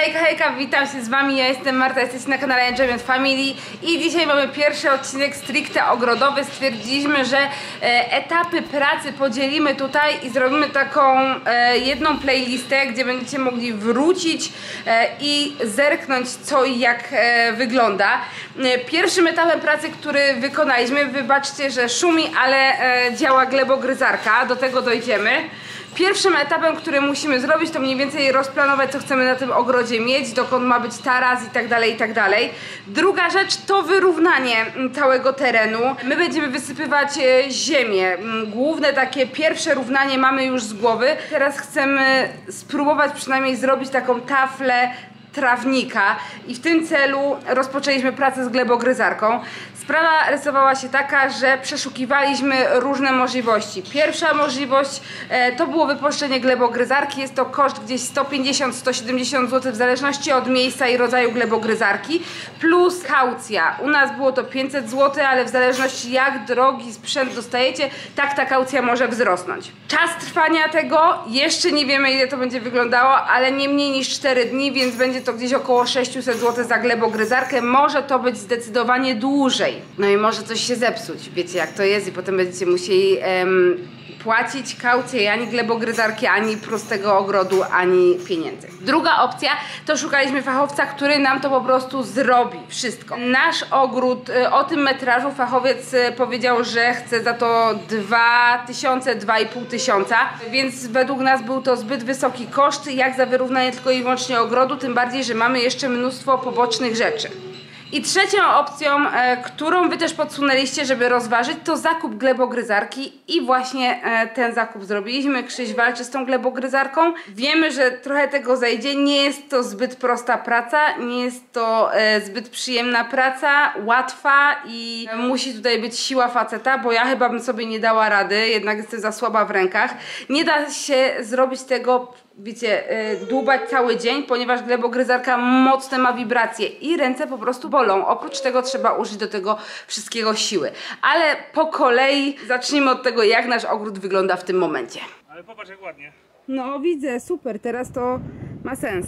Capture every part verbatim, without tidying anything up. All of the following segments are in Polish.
Hejka, hejka, witam się z wami, ja jestem Marta, jesteście na kanale Enjoyment Family i dzisiaj mamy pierwszy odcinek stricte ogrodowy. Stwierdziliśmy, że e, etapy pracy podzielimy tutaj i zrobimy taką e, jedną playlistę, gdzie będziecie mogli wrócić e, i zerknąć, co i jak e, wygląda. E, pierwszym etapem pracy, który wykonaliśmy, wybaczcie, że szumi, ale e, działa glebogryzarka, do tego dojdziemy. Pierwszym etapem, który musimy zrobić, to mniej więcej rozplanować, co chcemy na tym ogrodzie mieć, dokąd ma być taras i tak dalej, i tak dalej. Druga rzecz to wyrównanie całego terenu. My będziemy wysypywać ziemię. Główne takie pierwsze równanie mamy już z głowy. Teraz chcemy spróbować przynajmniej zrobić taką taflę trawnika i w tym celu rozpoczęliśmy pracę z glebogryzarką. Sprawa rysowała się taka, że przeszukiwaliśmy różne możliwości. Pierwsza możliwość e, to było wypuszczenie glebogryzarki. Jest to koszt gdzieś sto pięćdziesiąt do stu siedemdziesięciu złotych w zależności od miejsca i rodzaju glebogryzarki, plus kaucja. U nas było to pięćset złotych, ale w zależności jak drogi sprzęt dostajecie, tak ta kaucja może wzrosnąć. Czas trwania tego jeszcze nie wiemy, ile to będzie wyglądało, ale nie mniej niż cztery dni, więc będzie to gdzieś około sześćset złotych za glebogryzarkę. Może to być zdecydowanie dłużej. No i może coś się zepsuć, wiecie jak to jest i potem będziecie musieli em, płacić kaucję ani glebogryzarki, ani prostego ogrodu, ani pieniędzy. Druga opcja to szukaliśmy fachowca, który nam to po prostu zrobi wszystko. Nasz ogród, o tym metrażu fachowiec powiedział, że chce za to dwa tysiące, dwa i pół tysiąca, więc według nas był to zbyt wysoki koszt, jak za wyrównanie tylko i wyłącznie ogrodu, tym bardziej, że mamy jeszcze mnóstwo pobocznych rzeczy. I trzecią opcją, e, którą wy też podsunęliście, żeby rozważyć, to zakup glebogryzarki i właśnie e, ten zakup zrobiliśmy. Krzyś walczy z tą glebogryzarką. Wiemy, że trochę tego zajdzie. Nie jest to zbyt prosta praca, nie jest to e, zbyt przyjemna praca, łatwa i e, musi tutaj być siła faceta, bo ja chyba bym sobie nie dała rady, jednak jestem za słaba w rękach. Nie da się zrobić tego, wiecie, yy, dłubać cały dzień, ponieważ glebogryzarka mocne ma wibracje i ręce po prostu bolą. Oprócz tego trzeba użyć do tego wszystkiego siły. Ale po kolei zacznijmy od tego, jak nasz ogród wygląda w tym momencie. Ale popatrz jak ładnie. No widzę, super, teraz to ma sens.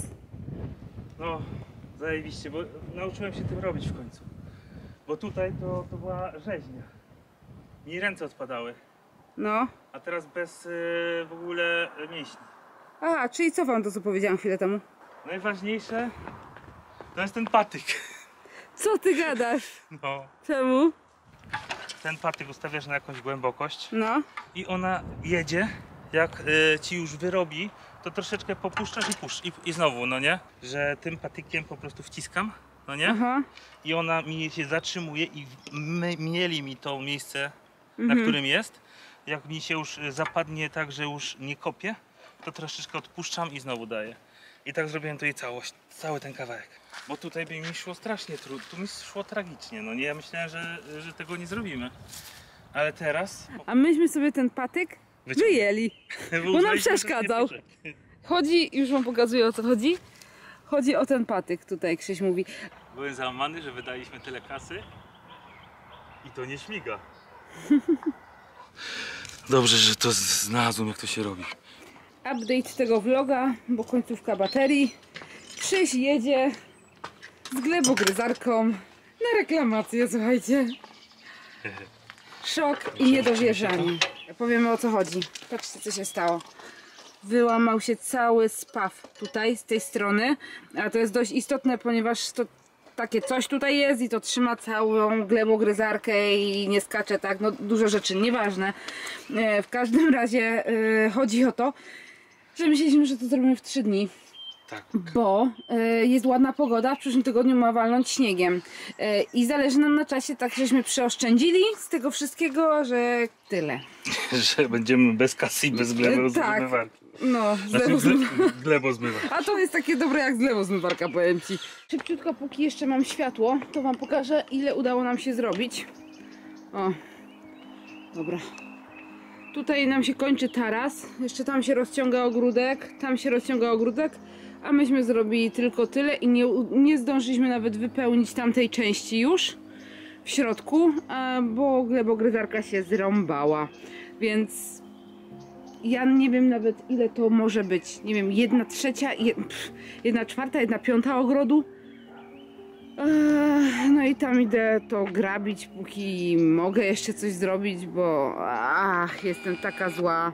No, zajebiście, bo nauczyłem się tym robić w końcu. Bo tutaj to, to była rzeźnia. Mi ręce odpadały. No. A teraz bez yy, w ogóle mięśni. A, czyli co wam to, co powiedziałam chwilę temu? Najważniejsze to jest ten patyk. Co ty gadasz? No. Czemu? Ten patyk ustawiasz na jakąś głębokość. No. I ona jedzie, jak y, ci już wyrobi, to troszeczkę popuszczasz i puszcz. I, I znowu, no nie? Że tym patykiem po prostu wciskam, no nie? Aha. I ona mi się zatrzymuje i my, mieli mi to miejsce, Mhm. na którym jest. Jak mi się już zapadnie tak, że już nie kopię, to troszeczkę odpuszczam i znowu daję. I tak zrobiłem to i całość, cały ten kawałek. Bo tutaj by mi szło strasznie trudno, tu mi szło tragicznie, no nie, ja myślałem, że, że tego nie zrobimy. Ale teraz... A myśmy sobie ten patyk wyjęli, bo nam przeszkadzał. Chodzi, już wam pokazuję, o co chodzi. Chodzi o ten patyk, tutaj Krzyś mówi. Byłem załamany, że wydaliśmy tyle kasy i to nie śmiga. Dobrze, że to znalazłem, jak to się robi. Update tego vloga, bo końcówka baterii. Krzyś jedzie z glebogryzarką na reklamację, słuchajcie. Szok i niedowierzanie. Powiemy, o co chodzi. Patrzcie, co się stało. Wyłamał się cały spaw tutaj, z tej strony. A to jest dość istotne, ponieważ to takie coś tutaj jest i to trzyma całą glebogryzarkę i nie skacze tak, no dużo rzeczy, nieważne. E, w każdym razie e, chodzi o to, że myśleliśmy, że to zrobimy w trzy dni. Tak. Bo e, jest ładna pogoda, w przyszłym tygodniu ma walnąć śniegiem. E, I zależy nam na czasie, tak żeśmy przeoszczędzili z tego wszystkiego, że tyle. Że będziemy bez kasy i bez glebozmywarki. Tak. No, znaczy, glebozmywarki. A to jest takie dobre jak glebozmywarka, powiem ci. Szybciutko, póki jeszcze mam światło, to wam pokażę, ile udało nam się zrobić. O, dobra. Tutaj nam się kończy taras, jeszcze tam się rozciąga ogródek, tam się rozciąga ogródek, a myśmy zrobili tylko tyle i nie, nie zdążyliśmy nawet wypełnić tamtej części już w środku, bo glebogryzarka się zrąbała, więc ja nie wiem nawet ile to może być. Nie wiem, jedna trzecia, jedna czwarta, jedna piąta ogrodu. No i tam idę to grabić, póki mogę jeszcze coś zrobić, bo ach, jestem taka zła.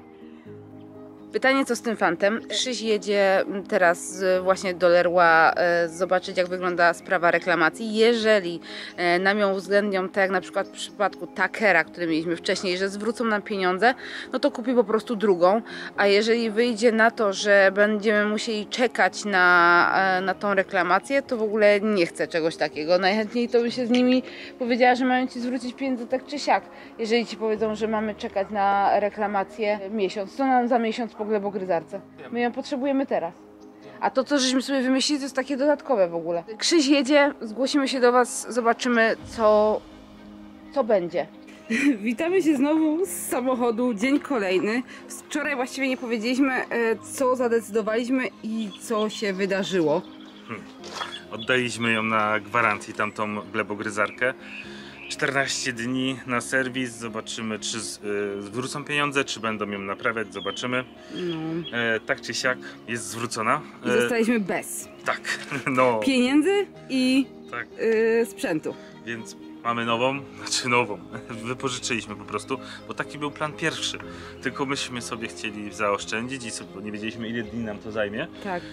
Pytanie, co z tym fantem? Krzyś jedzie teraz właśnie do Leroy zobaczyć, jak wygląda sprawa reklamacji. Jeżeli nam ją uwzględnią, tak jak na przykład w przypadku Takera, który mieliśmy wcześniej, że zwrócą nam pieniądze, no to kupi po prostu drugą. A jeżeli wyjdzie na to, że będziemy musieli czekać na, na tą reklamację, to w ogóle nie chcę czegoś takiego. Najchętniej to by się z nimi powiedziała, że mają ci zwrócić pieniądze tak czy siak. Jeżeli ci powiedzą, że mamy czekać na reklamację miesiąc, to nam za miesiąc po glebogryzarce. My ją potrzebujemy teraz. A to, co żeśmy sobie wymyślili, to jest takie dodatkowe w ogóle. Krzyś jedzie, zgłosimy się do was, zobaczymy, co, co będzie. Witamy się znowu z samochodu, dzień kolejny. Wczoraj właściwie nie powiedzieliśmy, co zadecydowaliśmy i co się wydarzyło. Hmm. Oddaliśmy ją na gwarancji, tamtą glebogryzarkę. czternaście dni na serwis, zobaczymy, czy z, y, zwrócą pieniądze, czy będą ją naprawiać, zobaczymy. No. E, tak czy siak jest zwrócona. I zostaliśmy bez. Tak, no. Pieniędzy i tak. y, sprzętu. Więc mamy nową, znaczy nową, wypożyczyliśmy po prostu, bo taki był plan pierwszy. Tylko myśmy sobie chcieli zaoszczędzić i sobie, nie wiedzieliśmy, ile dni nam to zajmie. Tak.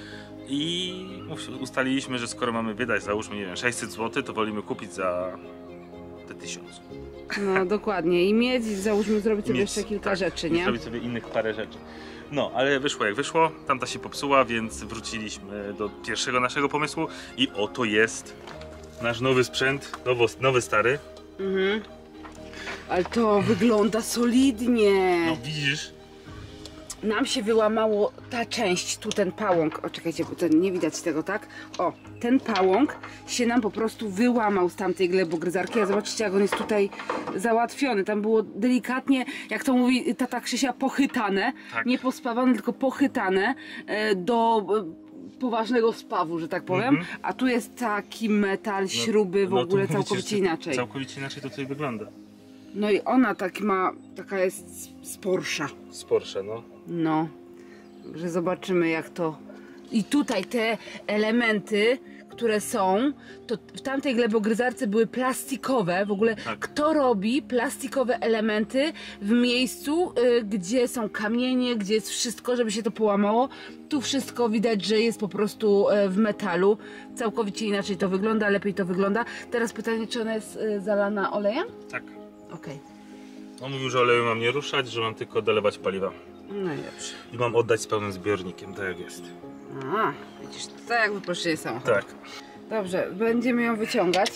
I ustaliliśmy, że skoro mamy wydać, załóżmy, nie wiem, sześćset złotych, to wolimy kupić za tysiąc. No dokładnie i mieć, załóżmy zrobić sobie mieć, jeszcze kilka tak, rzeczy, nie? Zrobić sobie innych parę rzeczy. No, ale wyszło jak wyszło, tamta się popsuła, więc wróciliśmy do pierwszego naszego pomysłu i oto jest nasz nowy sprzęt, nowo, nowy stary. Mhm. Ale to wygląda solidnie. No widzisz? Nam się wyłamało ta część, tu ten pałąk, o czekajcie, bo to nie widać tego, tak? O, ten pałąk się nam po prostu wyłamał z tamtej glebogryzarki, a zobaczcie, jak on jest tutaj załatwiony. Tam było delikatnie, jak to mówi tata Krzysia, pochytane, tak. Nie pospawane, tylko pochytane e, do e, poważnego spawu, że tak powiem. Mm-hmm. A tu jest taki metal, śruby, no, w no ogóle no całkowicie inaczej. Całkowicie inaczej to tutaj wygląda. No i ona tak ma, taka jest sporsza. Sporsza, no. No, że zobaczymy jak to... I tutaj te elementy, które są, to w tamtej glebogryzarce były plastikowe. W ogóle tak. Kto robi plastikowe elementy w miejscu, y, gdzie są kamienie, gdzie jest wszystko, żeby się to połamało. Tu wszystko widać, że jest po prostu y, w metalu. Całkowicie inaczej to wygląda, lepiej to wygląda. Teraz pytanie, czy ona jest y, zalana olejem? Tak. Okej. Okay. On mówił, że oleju mam nie ruszać, że mam tylko dolewać paliwa. No i dobrze. I mam oddać z pełnym zbiornikiem, tak jak jest. A, widzisz, to jak wypożyczenie samochodu. Tak. Dobrze, będziemy ją wyciągać.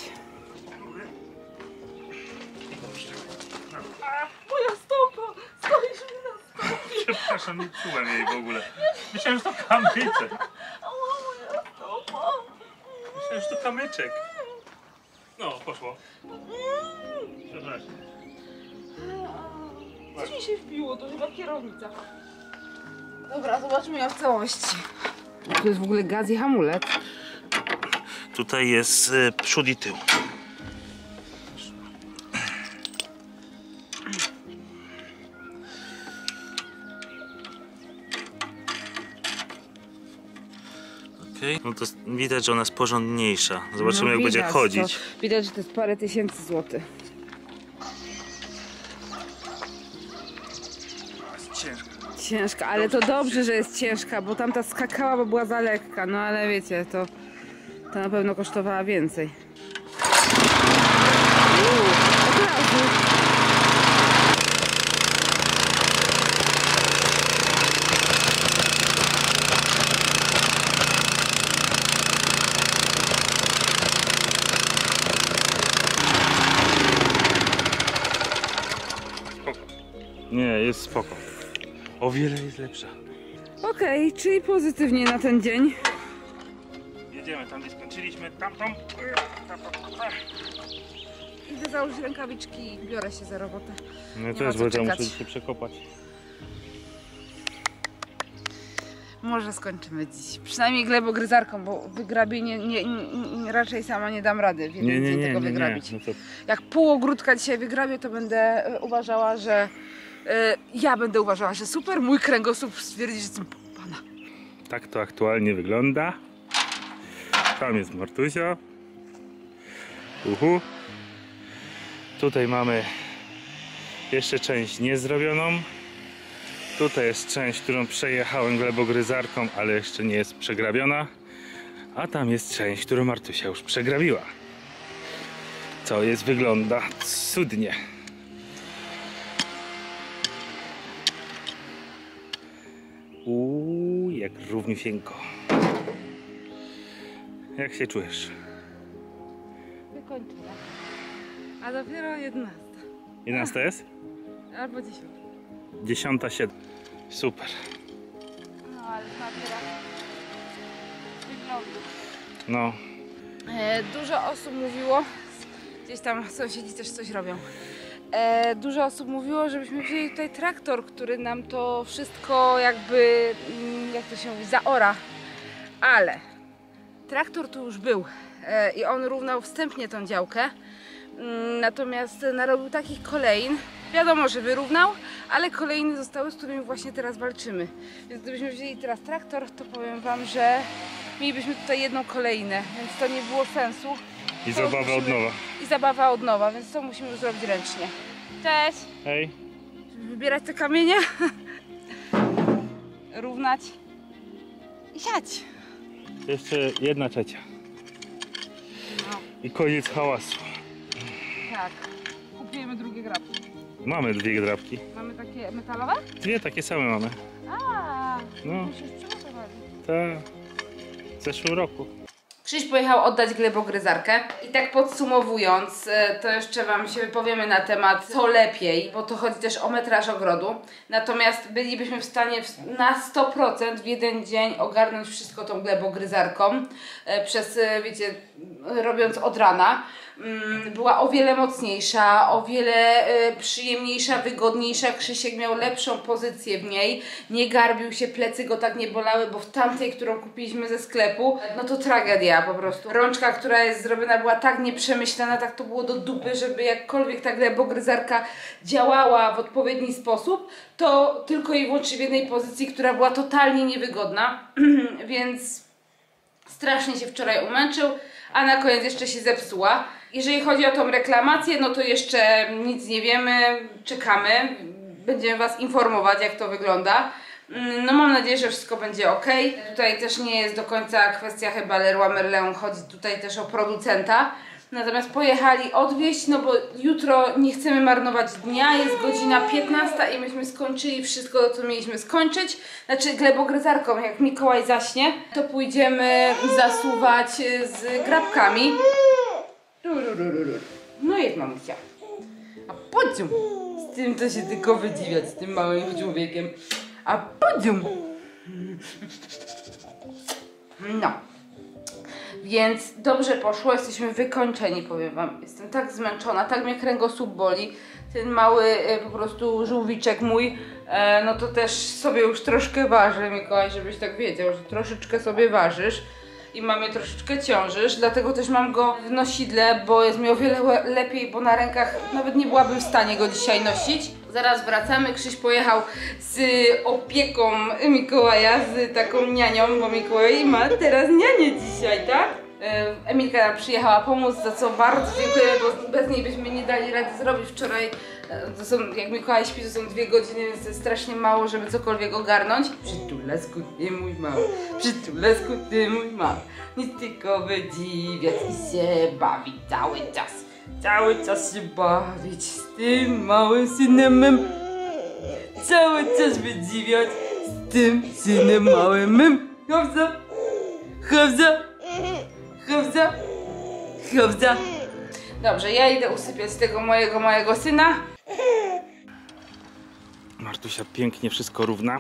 A, moja stopa! Stoisz mi na stopie! Przepraszam, nie czułem jej w ogóle. Myślałem, że to kamyczek. Ała, moja stopa! Myślałem, że to kamyczek. No, poszło. Przepraszam. Coś mi się wpiło, to chyba kierownica. Dobra, zobaczmy ją w całości. Tu jest w ogóle gaz i hamulec. Tutaj jest y, przód i tył. Okay. No to widać, że ona jest porządniejsza. Zobaczymy, no, jak widać, będzie chodzić. To, widać, że to jest parę tysięcy złotych. Ciężka, ale to dobrze, że jest ciężka, bo tamta skakała, bo była za lekka, no ale wiecie, to, to na pewno kosztowała więcej. Uuu, od razu. Spoko. Nie, jest spoko. O wiele jest lepsza. Okej, okay, czyli pozytywnie na ten dzień. Jedziemy tam, gdzie skończyliśmy, tamtą. Idę założyć rękawiczki i biorę się za robotę. No też, bo ja muszę się przekopać. Może skończymy dziś. Przynajmniej glebogryzarką, bo wygrabienie nie, nie, nie, raczej sama nie dam rady w jeden nie, nie, dzień nie, tego nie, wygrabić. Nie, no to... Jak pół ogródka dzisiaj wygrabię, to będę uważała, że e, ja będę uważała, że super, mój kręgosłup stwierdzi, że jestem pana. Tak to aktualnie wygląda. Tam jest Martusia. Uhu. Tutaj mamy jeszcze część niezrobioną. Tutaj jest część, którą przejechałem glebogryzarką, ale jeszcze nie jest przegrabiona. A tam jest część, którą Martusia już przegrabiła. Co jest, wygląda cudnie. Uuu, jak równiusieńko. Jak się czujesz? Wykończona. A dopiero jedenasta. jedenasta jest? Albo dziesiąta. Dziesiąta, siedem. Super. No ale nabiera wyglądu. No. E, dużo osób mówiło, gdzieś tam sąsiedzi też coś robią. E, dużo osób mówiło, żebyśmy wzięli tutaj traktor, który nam to wszystko jakby, mm, jak to się mówi, zaora. Ale traktor tu już był e, i on równał wstępnie tą działkę. Mm, natomiast narobił takich kolejn, wiadomo, że wyrównał, ale kolejny zostały, z którymi właśnie teraz walczymy. Więc gdybyśmy wzięli teraz traktor, to powiem wam, że mielibyśmy tutaj jedną kolejnę, więc to nie było sensu. I To zabawa musimy... od nowa. I zabawa od nowa, więc to musimy już zrobić ręcznie. Cześć! Hej. Żeby wybierać te kamienie, równać i siać. Jeszcze jedna trzecia. No, I koniec hałasu. tak. Kupujemy drugie grabki. Mamy dwie drapki. Mamy takie metalowe? Dwie takie same mamy. A, No. już już przygotowali. Tak. W zeszłym roku. Krzyś pojechał oddać glebogryzarkę i tak podsumowując, to jeszcze wam się wypowiemy na temat co lepiej, bo to chodzi też o metraż ogrodu. Natomiast bylibyśmy w stanie na sto procent w jeden dzień ogarnąć wszystko tą glebogryzarką przez, wiecie, robiąc od rana. Była o wiele mocniejsza, o wiele przyjemniejsza, wygodniejsza. Krzysiek miał lepszą pozycję w niej, nie garbił się, plecy go tak nie bolały, bo w tamtej, którą kupiliśmy ze sklepu, no to tragedia po prostu. Rączka, która jest zrobiona, była tak nieprzemyślana, tak to było do dupy, żeby jakkolwiek ta glebogryzarka działała w odpowiedni sposób, to tylko i wyłącznie w jednej pozycji, która była totalnie niewygodna, więc strasznie się wczoraj umęczył, a na koniec jeszcze się zepsuła. Jeżeli chodzi o tą reklamację, no to jeszcze nic nie wiemy, czekamy, będziemy was informować, jak to wygląda. No mam nadzieję, że wszystko będzie ok. Tutaj też nie jest do końca kwestia chyba Leroy Merlin, chodzi tutaj też o producenta. Natomiast pojechali odwieźć, no bo jutro nie chcemy marnować dnia, jest godzina piętnasta i myśmy skończyli wszystko, co mieliśmy skończyć. Znaczy glebogryzarką, jak Mikołaj zaśnie, to pójdziemy zasuwać z grabkami. No jest mamusia. A podzium! Z tym to się tylko wydziwiać, z tym małym człowiekiem. A podzium! No. Więc dobrze poszło, jesteśmy wykończeni, powiem wam. Jestem tak zmęczona, tak mnie kręgosłup boli. Ten mały e, po prostu żółwiczek mój, e, no to też sobie już troszkę waży, Mikołaj, żebyś tak wiedział, że troszeczkę sobie ważysz. I mamy troszeczkę ciążysz, dlatego też mam go w nosidle, bo jest mi o wiele lepiej, bo na rękach nawet nie byłabym w stanie go dzisiaj nosić. Zaraz wracamy, Krzyś pojechał z opieką Mikołaja, z taką nianią, bo Mikołaj ma teraz nianię dzisiaj, tak? Emilka nam przyjechała pomóc, za co bardzo dziękujemy, bo bez niej byśmy nie dali rady zrobić wczoraj. To są, jak Mikołaj śpi, to są dwie godziny, więc to jest strasznie mało, żeby cokolwiek ogarnąć. Przytulasku ty mój mały, przytulasku ty mój mały. Nic tylko wydziwiać i się bawić cały czas. Cały czas się bawić z tym małym synem mym. Cały czas wydziwiać z tym synem małym mym. Chowza, chowza, chowza, chowza. Dobrze, ja idę usypiać tego mojego małego syna. Martusia pięknie wszystko równa.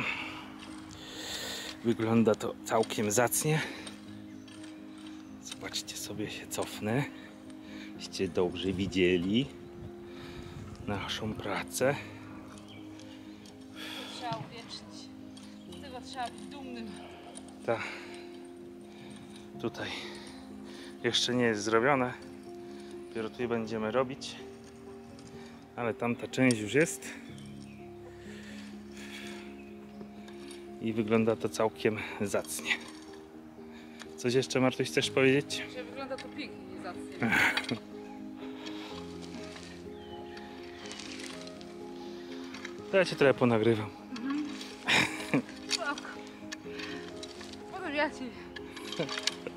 Wygląda to całkiem zacnie. Zobaczcie sobie, się cofnę. Byście dobrze widzieli naszą pracę. Trzeba uwiecznić. Z tego trzeba być dumnym. Ta. Tutaj jeszcze nie jest zrobione. Dopiero tutaj będziemy robić. Ale tamta część już jest. i wygląda to całkiem zacnie. Coś jeszcze, Martuś, chcesz powiedzieć? Że wygląda to pięknie, zacnie. To ja cię trochę ponagrywam. Potem ja ci.